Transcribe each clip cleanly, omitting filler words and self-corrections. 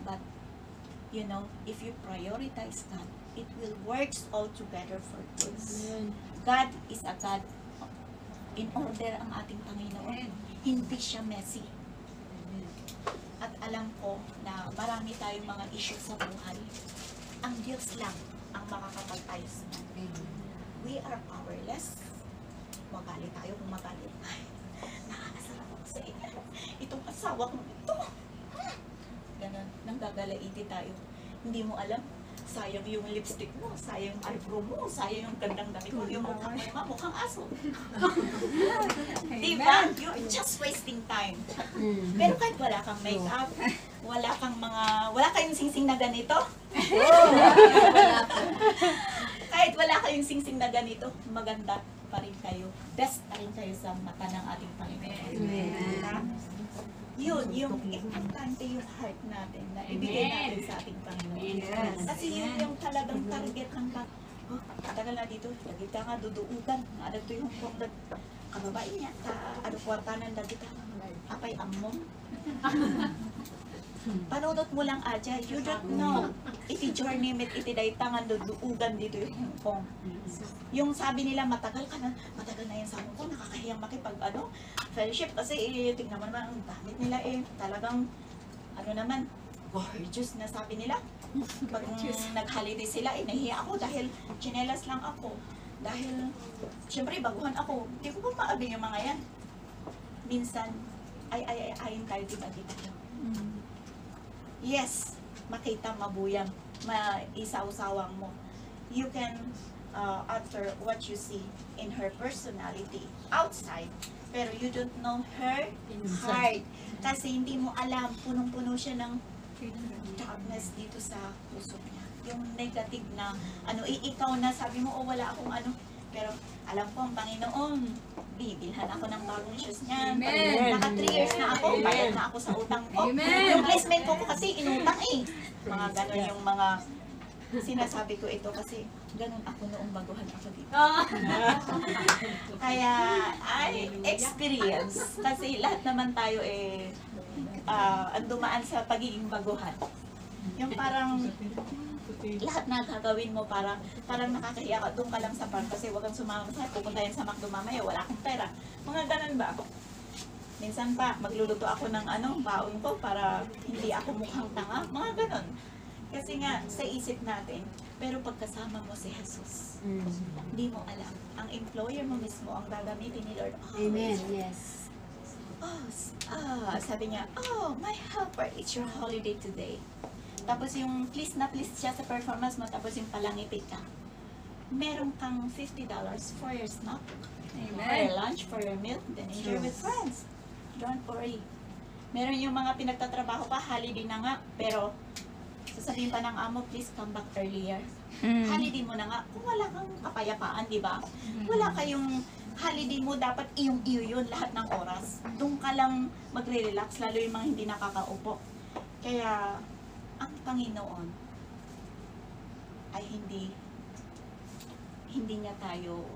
But, you know, if you prioritize God, it will works all together for good. God is a God in order ang ating Panginoon. Hindi siya messy. At alam ko na marami tayong mga issue sa buhay. Ang Diyos lang ang makakapag-ayos niyan. We are powerless. Magalit tayo kung magalit. Ay, nakakasarap ako sa inyo. Itong asawa kong ito. Ganun, nanggagalaiti tayo. Hindi mo alam, sayang yung lipstick mo, sayang yung eyebrow mo, sayang yung gandang damit mo, yung mukhang aso. Diba? You're just wasting time. Pero kahit wala kang makeup, wala kayong singsing na ganito. Kahit wala kayong singsing na ganito, maganda pa rin kayo. Best pa rin kayo sa mata ng ating Panginoon. Yun, yung importante yung heart natin na ibigay natin sa ating Panginoon. Kasi yun yung talagang target ng oh, tagal na dito, lagi ka nga duduugan. Ano to yung kababae niya, ano kwartanan lagi ka. Apay among. Panunod mo lang aja, you don't know. Iti journey mit iti day tangan duduugan dito yung Hong Kong. Yung sabi nila matagal na yan sa Hong Kong, nakakahiyang makipag fellowship kasi tingnan mo naman ang damit nila talagang gorgeous na sabi nila. Pag nag-holiday sila, nahiya ako dahil chinelas lang ako. Dahil, syempre, baguhan ako. Hindi ko pa maabing yung mga yan. Minsan, ayin tayo kita. Yes, makita, mabuyang, maisaw-sawang mo. You can alter what you see in her personality outside, pero you don't know her heart. Kasi hindi mo alam, punong-puno siya ng darkness dito sa puso niya. Yung negative na, ikaw na sabi mo, wala akong pero alam ko ang Panginoon, bibilhan ako ng bagong shoes niyan. Naka 3 years na ako, bayad na ako sa utang ko. Yung placement ko kasi inutang Mga ganon yung mga sinasabi ko ito kasi ganun ako noong baguhan ako dito. Kaya, experience. Kasi lahat naman tayo ang dumaan sa pagiging baguhan. Yung parang lahat na gagawin mo parang nakakahiya ka, doon ka lang sa park kasi wag kang sumama sa pupunta yan sa McDo mamaya, wala akong pera. Mga ganun ba? Minsan pa, magluluto ako ng baon ko para hindi ako mukhang tanga. Mga ganun. Kasi nga, sa isip natin, pero pagkasama mo si Jesus, hindi mo alam. Ang employer mo mismo, ang gagamitin ni Lord. Amen, yes. Sabi niya, my helper, it's your holiday today. Tapos yung please na please siya sa performance mo, tapos yung palangipit ka. Meron kang $50 for your snack, for your lunch, for your meal, then enjoy with friends. Don't worry. Meron yung mga pinagtatrabaho pa, holiday na nga, pero sasabihin pa ng amo, please come back earlier. Holiday mo na nga, kung wala kang kapayapaan, di ba? Wala kayong holiday mo, dapat iyong-iyo yun lahat ng oras. Doon ka lang magre-relax, lalo yung mga hindi nakakaupo. Kaya, ang Panginoon ay hindi niya tayo,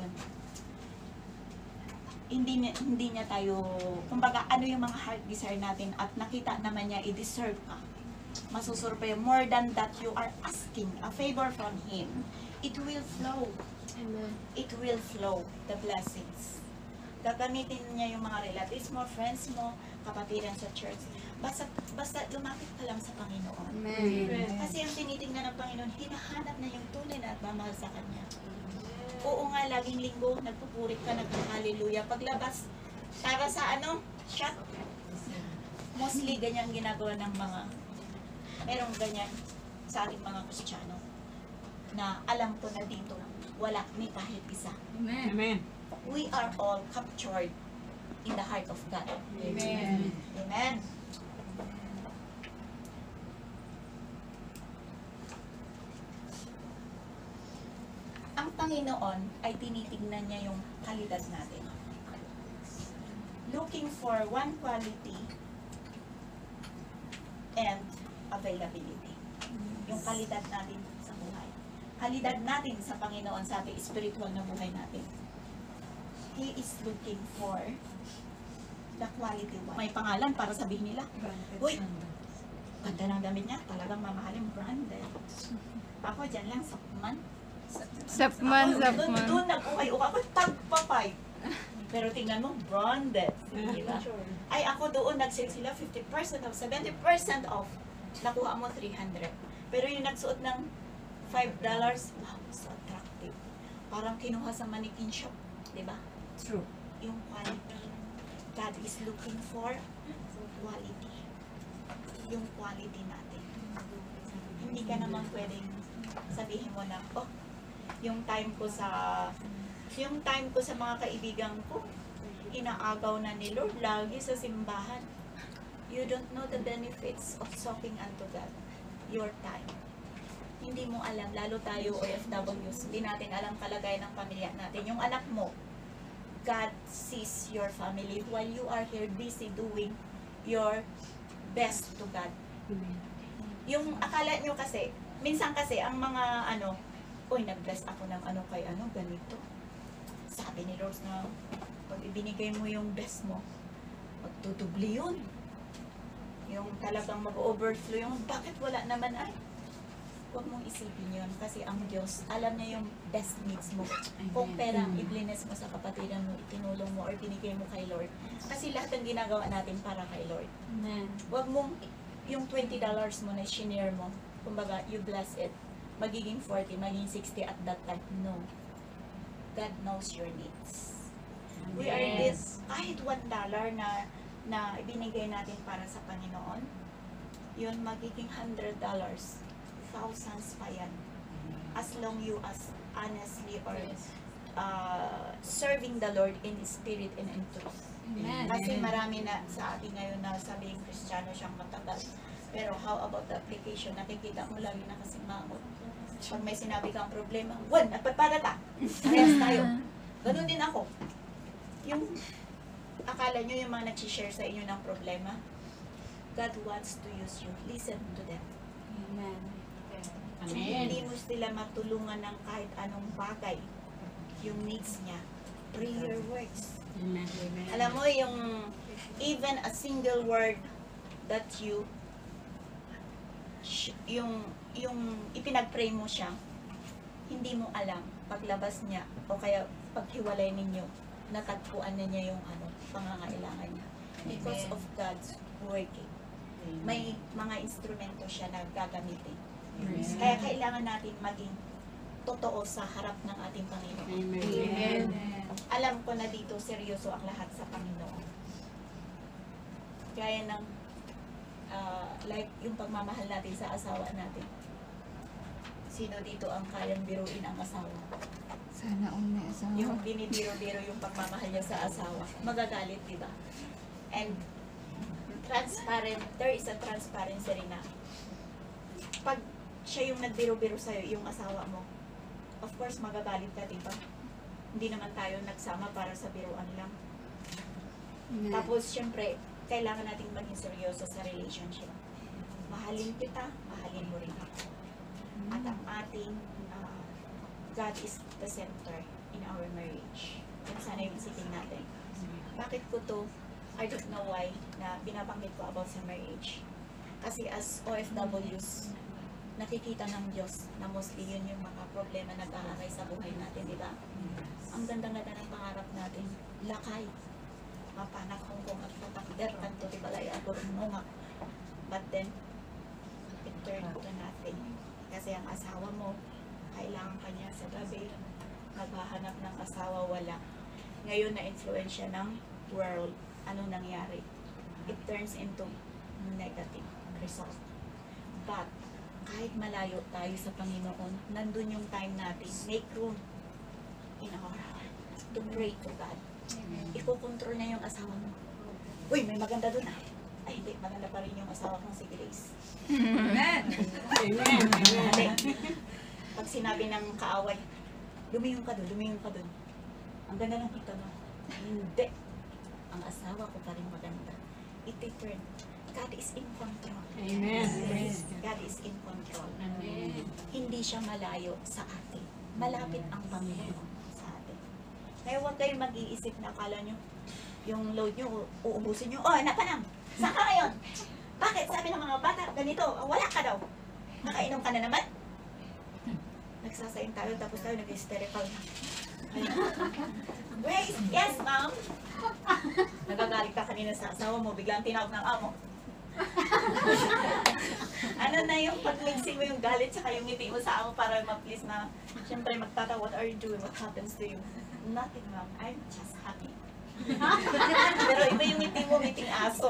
hindi niya tayo, kumbaga, yung mga heart desire natin at nakita naman niya, i-deserve ka. Masusurpay, more than that you are asking a favor from Him, it will flow. Amen. It will flow, the blessings. Gagamitin niya yung mga relatives mo, friends mo, kapatiran sa church. Basta lumapit ka lang sa Panginoon. Amen. Kasi yung tinitingnan ng Panginoon, hinahanap na yung tunay na nagmamahal sa Kanya. Oo nga, laging linggo, nagpupurik ka, nagpa-hallelujah. Paglabas, para sa shot. Mostly, ganyan ginagawa ng merong ganyan sa ating mga Kristiyano. Na alam ko na dito, wala ni kahit isa. Amen. We are all captured in the heart of God. Amen. Amen. Ang Panginoon ay tinitingnan niya yung kalidad natin. Looking for one quality and availability. Yung kalidad natin sa buhay. Kalidad natin sa Panginoon, sabi, spiritual na buhay natin. He is looking for the quality one. May pangalan para sabihin nila, uy, ganda ng damit niya, talagang mamahalin branded. Ako dyan lang, Sapman. Sapman. Doon nag-ukay-ukay ako, tagpapay. Pero tingnan mo, branded. Di ba? Ay, ako doon nag-sale sila 50% off, 70% off. Nakuha mo 300. Pero yung nagsuot ng $5, wow, so attractive. Parang kinuha sa mannequin shop. Di ba? True. Yung quality. God is looking for quality. Yung quality natin. Hindi ka naman pwedeng sabihin mo na, oh, yung time ko sa mga kaibigan ko, inaagaw na ni Lord lagi sa simbahan. You don't know the benefits of soaking unto God. Your time. Hindi mo alam, lalo tayo OFWs, hindi natin alam kalagayan ng pamilya natin. Yung anak mo, God sees your family while you are here busy doing your best to God. Yung akala nyo kasi, minsan kasi ang mga uy, nag-bless ako ng kay ganito. Sabi ni Rose na, pag ibinigay mo yung best mo, magtutubli yun. Yung talagang mag-overflow yung, bakit wala naman ay? Huwag mong isipin yun kasi ang Diyos, alam niya yung best needs mo. Kung pera ang iblines mo sa kapatiran mo, itinulong mo or binigay mo kay Lord. Kasi lahat ng ginagawa natin para kay Lord. Amen. Huwag mong yung $20 mo na shinare mo, kumbaga, you bless it. Magiging 40, magiging 60 at that time. No. God knows your needs. We are this, kahit $1 na ibinigay natin para sa Panginoon, yun magiging $100. Thousands pa yan. As long you as honestly or serving the Lord in spirit and in truth. Amen. Kasi marami na sa atin ngayon na sabing Kristiyano siyang matagal. Pero how about the application? Nakikita mo lagi na kasing mangot. Pag may sinabi kang problema, nagpadpada ka. Parehas tayo. Ganun din ako. Yung akala nyo yung mga nag-share sa inyo ng problema, God wants to use you. Listen to them. Amen. Kung hindi mo sila matulungan ng kahit anong bagay, yung needs niya, prayer works. Amen. Alam mo, yung even a single word that yung ipinag-pray mo siya, hindi mo alam, paglabas niya, o kaya paghiwalay ninyo, natagpuan na niya yung pangangailangan niya. Because of God's working. May mga instrumento siya na gagamitin. Kaya kailangan natin maging totoo sa harap ng ating Panginoon. Amen. Alam ko na dito seryoso ang lahat sa Panginoon. Gaya ng like yung pagmamahal natin sa asawa natin. Sino dito ang kayang biruin ang asawa? Sana all may asawa. Yung binibiro-biro yung pagmamahal niya sa asawa. Magagalit, di ba? And transparent, there is a transparency rin na pag siya yung nagbiro-biro sa'yo, yung asawa mo, of course, magagalit ka, di ba? Hindi naman tayo nagsama para sa biruan lang. Tapos, syempre, kailangan nating maging seryoso sa relationship. Mahalin kita, mahalin mo rin ako. At ang ating God is the center in our marriage. Yan sana yung isipin natin. Bakit ko to, I don't know why, na binabanggit ko about sa marriage. Kasi as OFWs, nakikita ng Diyos na mostly yun yung mga problema na nag-aaray sa buhay natin, di ba? Ang ganda-ganda ng pangarap natin, lakay, mapanak hongkong at patakder, kanto di balay at burununga. But then, it turned to nothing. Kasi ang asawa mo, kailangan ka niya sa gabi, maghahanap ng asawa, wala. Ngayon na-influensya ng world, ano nangyari? It turns into negative result. But, kahit malayo tayo sa Panginoon, nandun yung time natin, make room in our heart to pray to God. Iko-control niya yung asawa mo. Uy, may maganda dun ah. Ay, hindi, maganda pa rin yung asawa kong si Grace. Amen. Amen. Hindi. Pag sinabi ng kaaway, lumiyong ka dun. Ang ganda ng kita mo. Hindi. Ang asawa ko pa rin maganda. It-turn. God is in control. Amen. God is in control. Amen. Hindi siya malayo sa atin. Malapit ang Panginoon sa atin. Kaya huwag kayong mag-iisip na akala nyo, yung load nyo, uubusin nyo, oh, napanam! Saan ka ngayon? Bakit? Sabi ng mga bata, ganito, wala ka daw. Nakainom ka na naman? Nagsasayang tayo, tapos tayo nag-hysterical na. Grace, yes ma'am. Nagagalit ka kanina sa asawa mo, biglang tinawag ng amo. Ano na yung pag-mixing mo yung galit saka yung ngiti mo sa amo para ma-please na syempre magtatawa, what are you doing? What happens to you? Nothing ma'am, I'm just happy. Pero iba yung ngiti mo, ngiting aso.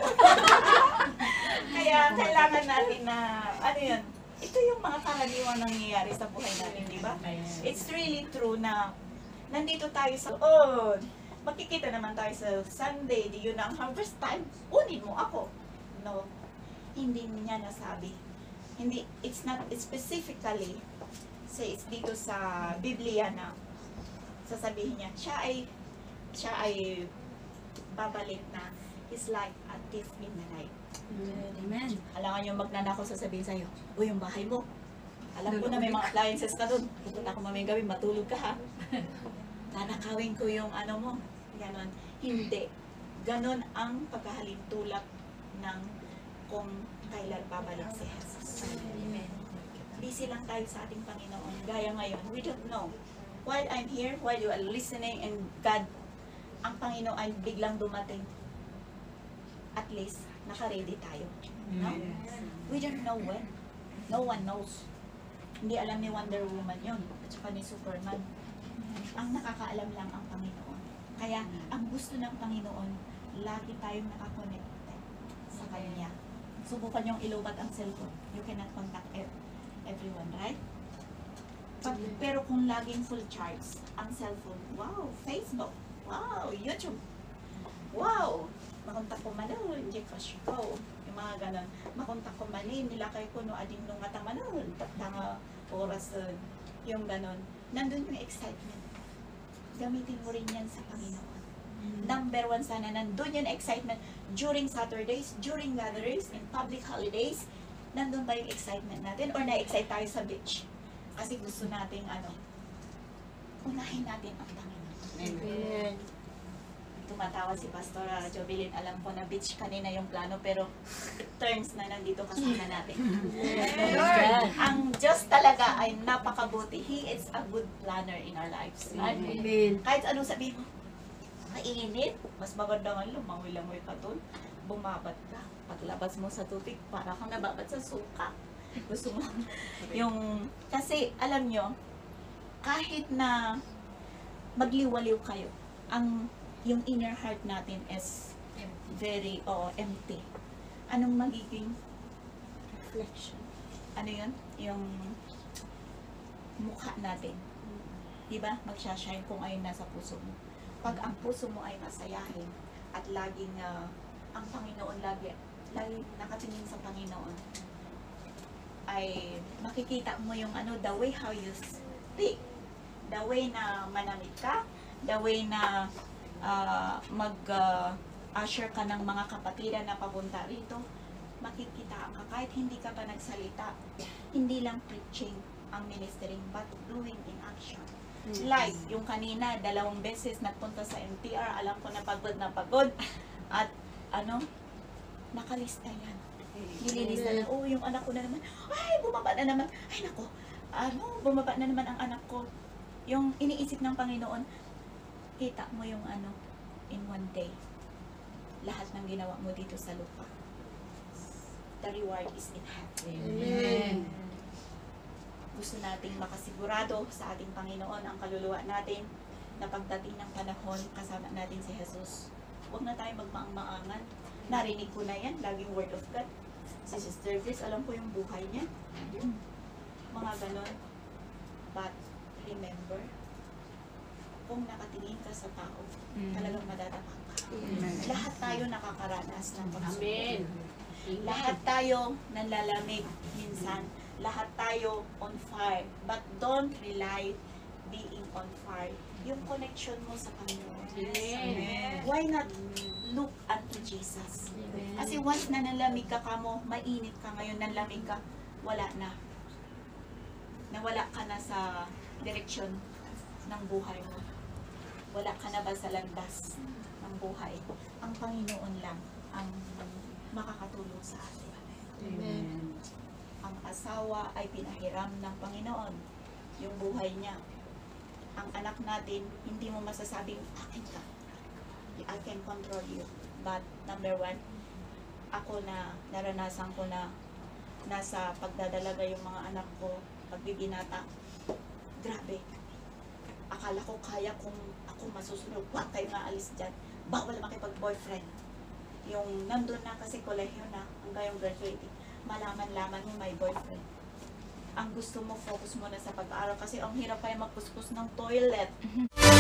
Kaya kailangan natin na, ano yun, ito yung mga karaniwang nangyayari sa buhay natin, di ba? It's really true na nandito tayo sa loob. Makikita naman tayo sa Sunday, di yun ang harvest time. Unin mo ako. No, hindi niya nasabi. Hindi, it's not specifically says dito sa Biblia na sasabihin niya, siya ay babalik na is like a thief in the night. Amen. Alangan yung magnanakaw sasabihin sa'yo, o yung bahay mo. Alam ko na may mga appliances ka dun. Pupunta ko mamayang gabi, matulog ka ha. Nanakawin ko yung ano mo. Ganon. Hindi. Ganon ang pagkahalintulak ng kung kailan babalik si Jesus. Amen. Busy lang tayo sa ating Panginoon. Gaya ngayon, we don't know. While I'm here, while you are listening, and God, ang Panginoon ay biglang dumating. At least, naka-ready tayo. No? We don't know when. No one knows. Hindi alam ni Wonder Woman yun, at saka ni Superman. Ang nakakaalam lang ang Panginoon. Kaya, ang gusto ng Panginoon, lagi tayong nakakonected sa Kanya. Subukan yung ilubat ang cellphone. You cannot contact everyone, right? Pero kung laging full charge ang cellphone, wow, Facebook, wow, YouTube, wow, makontak ko manahol, Gcash ko, yung mga ganon, makontak ko manin, nila kayo kuno ading nung atang manahol, tatanga oras, yung ganon, nandun yung excitement. Gamitin mo rin yan sa Panginoon. Number one sana, nandun yung excitement during Saturdays, during gatherings, in public holidays, nandun ba yung excitement natin? Or na-excite tayo sa beach? Kasi gusto nating unahin natin ang Panginoon. Amen. Tumatawa si Pastor Jovelyn, alam ko na beach kanina yung plano, pero it turns na nandito kasama natin. Lord. Ang Diyos talaga ay napakabuti. He is a good planner in our lives. Right? Amen. Kahit anong sabihin mo, mainit, mas maganda nga lumangoy-langoy ka doon, bumabat ka. Paglabas mo sa tubig, para kang nababat sa suka. Gusto mo yung, kasi alam nyo, kahit na magliwaliw kayo, yung inner heart natin is very empty. Anong magiging reflection? Ano yun? Yung mukha natin. Diba? Magsashine kung ayun nasa puso mo. Pag ang puso mo ay masayahin at laging ang Panginoon lagi nakatingin sa Panginoon, ay makikita mo yung the way how you speak, the way na manamit ka, the way na mag-usher ka ng mga kapatiran na papunta rito, makikita ka kahit hindi ka pa nagsalita, hindi lang preaching ang ministering but doing in action. Like, yung kanina, 2 beses nagpunta sa MTR, alam ko na pagod, at nakalista yan. Nililista na, yung anak ko na naman, ay, bumaba na naman, ay nako, bumaba na naman ang anak ko. Yung iniisip ng Panginoon, kita mo yung in one day, lahat ng ginawa mo dito sa lupa. The reward is in heaven. Amen. Gusto nating makasigurado sa ating Panginoon ang kaluluwa natin na pagdating ng panahon, kasama natin si Jesus. Huwag na tayo magmaang-maangan. Narinig ko na yan, laging word of God. Si Sister Grace, alam ko yung buhay niya. Mga ganon. But, remember, kung nakatingin ka sa tao, talagang madadapa ka. Lahat tayo nakakaranas ng pagsubok. Amen. Lahat tayo nanlalamig minsan. Lahat tayo on fire. But don't rely being on fire. Yung connection mo sa Panginoon. Amen. Why not look unto Jesus? Kasi once na nalamig ka mo, mainit ka ngayon, nalamig ka, wala na. Nawala ka na sa direksyon ng buhay mo. Wala ka na ba sa landas ng buhay? Ang Panginoon lang ang makakatulong sa atin. asawa ay pinahiram ng Panginoon yung buhay niya. Ang anak natin, hindi mo masasabing, akin ka. I can control you. But, number one, ako na naranasan ko na nasa pagdadalaga yung mga anak ko, pagbibinata, grabe. Akala ko kaya kung ako masusunod, huwag kayo maalis dyan. Bawal makipag-boyfriend. Yung nandun na kasi kolehiyo na, hanggang yung graduating, malaman-laman mo may boyfriend. Ang gusto mo, focus mo na sa pag-aaral kasi ang hirap pa yung magpuskus ng toilet.